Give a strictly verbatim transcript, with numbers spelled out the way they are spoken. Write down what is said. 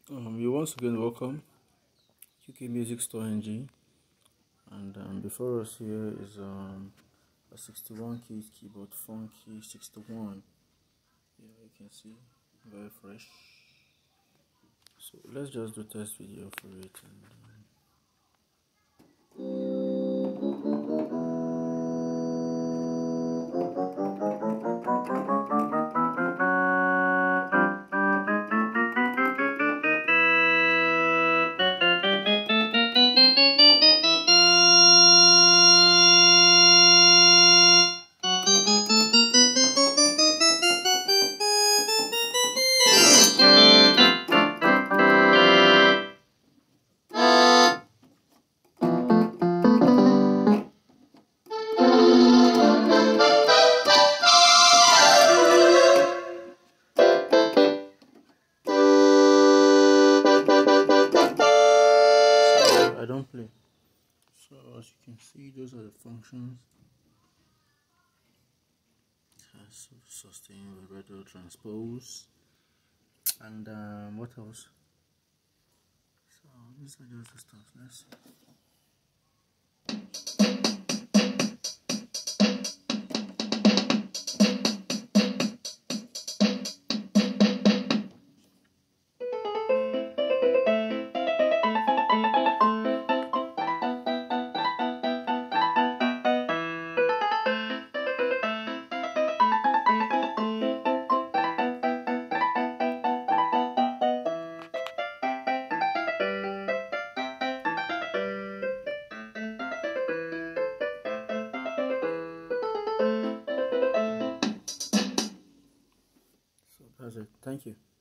Um, you once again welcome UkMusicStoreNG, and um, before us here is um, a sixty-one key keyboard, FUNKEY sixty-one. Yeah, you can see, very fresh. So let's just do test video for it. And, um, I don't play. So as you can see, those are the functions. So sustain, vibrato, transpose, and um, what else? So these are just the stuff. Let's see. So that's it. Thank you.